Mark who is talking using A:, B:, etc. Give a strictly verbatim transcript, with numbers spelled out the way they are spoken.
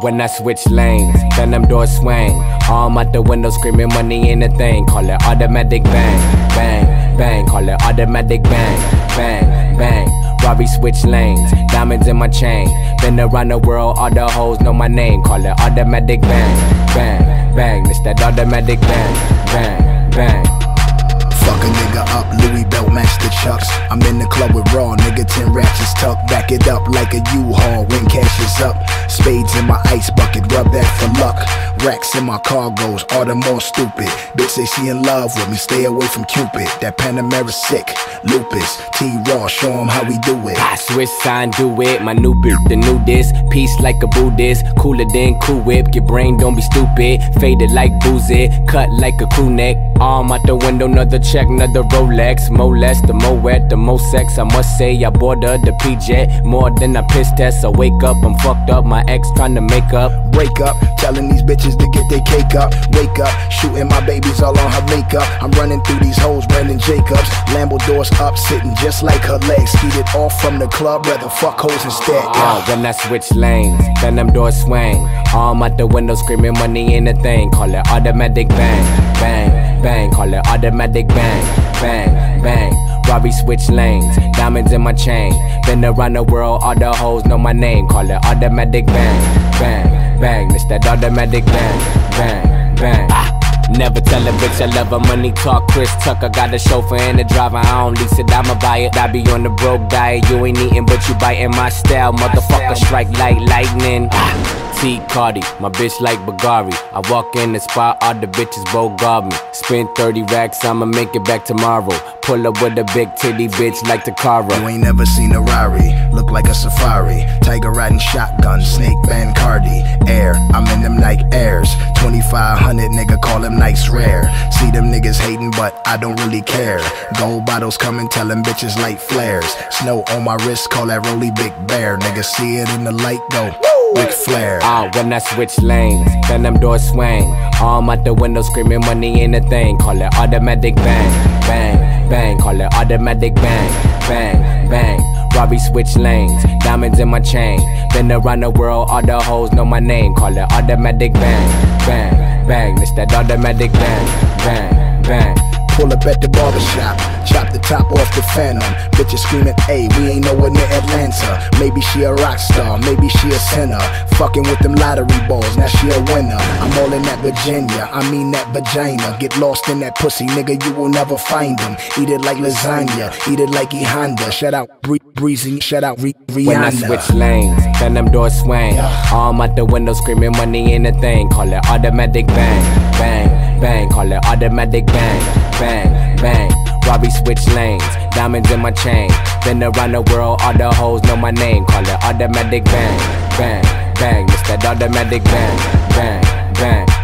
A: when I switch lanes, then them doors swing. Arm out the window screaming money ain't a thing. Call it automatic bang, bang, bang. Call it automatic bang, bang, bang. Robbie switch lanes, diamonds in my chain. Been around the world, all the hoes know my name. Call it automatic bang, bang, bang. It's that automatic bang, bang, bang.
B: Fuck a nigga up, Louis belt match the chucks. I'm in the club with Raw, nigga, ten ratchets tucked. Back it up like a U-Haul when cash is up. Spades in my ice bucket, rub that for luck. Racks in my cargoes, all the more stupid. Bitch say she in love with me, stay away from Cupid. That Panamera sick, lupus. T-Raw, show him how we do it.
A: I switch sign, do it, my new bitch, the new disc. Peace like a Buddhist, cooler than Cool Whip. Your brain don't be stupid, faded like boozy. Cut like a crew neck, arm out the window, another check, another Rolex. More less, the more wet, the more sex. I must say I boarded the P-Jet more than a piss test. I wake up, I'm fucked up, my ex trying to make up.
B: Break up, telling these bitches to get their cake up. Wake up, shooting my babies all on her makeup. I'm running through these hoes, Brandon Jacobs. Lambo doors up, sitting just like her legs. Skeeted off from the club, rather fuck hoes instead.
A: Uh, when I switch lanes, then them doors swing. Arm out the window screaming money ain't a thing. Call it automatic bang, bang, bang. Call it automatic bang, bang, bang. Robbie switch lanes, diamonds in my chain. Been around the world, all the hoes know my name. Call it automatic bang, bang, bang. It's that automatic bang, bang, bang. Ah. Never tell a bitch I love her, money talk, Chris Tucker. Got a chauffeur and a driver, I don't lease it, I'ma buy it. I be on the broke diet, you ain't eating but you biting my style. Motherfucker strike like lightning. T Cardi, my bitch like Bagari. I walk in the spot, all the bitches both guard me. Spend thirty racks, I'ma make it back tomorrow. Pull up with a big titty bitch like Takara.
B: You ain't never seen a Rari, look like a safari. Tiger riding shotgun, snake band Cardi. Air, I'm in them Nike Airs. twenty-five hundred, nigga, call them nice rare. See them niggas hating, but I don't really care. Gold bottles coming, tell them bitches light flares. Snow on my wrist, call that Rolly Big Bear. Nigga see it in the light, go Ric Flair.
A: Ah, when I switch lanes, then them doors swing. Arm out the window screaming money ain't a thing. Call it automatic bang, bang, bang. Call it automatic bang, bang, bang. Robbie switch lanes, diamonds in my chain. Been around the world, all the hoes know my name. Call it automatic bang, bang, bang. It's that automatic bang, bang, bang.
B: Pull up at the barbershop, chop the top off the Phantom. Bitches screaming, ayy, we ain't nowhere near Atlanta. Maybe she a rock star, maybe she a sinner. Fucking with them lottery balls, now she a winner. I'm all in that Virginia, I mean that vagina. Get lost in that pussy, nigga, you will never find him. Eat it like lasagna, eat it like E Honda. Shout out Bree Breezy, shout out Re Rihanna.
A: When I switch lanes, then them doors swing. Arm out the window screaming money ain't a thing. Call it automatic bang, bang, bang. Call it automatic bang, bang, bang. Robbie switch lanes, diamonds in my chain. Been around the world, all the hoes know my name. Call it automatic bang, bang, bang. It's that automatic bang, bang, bang.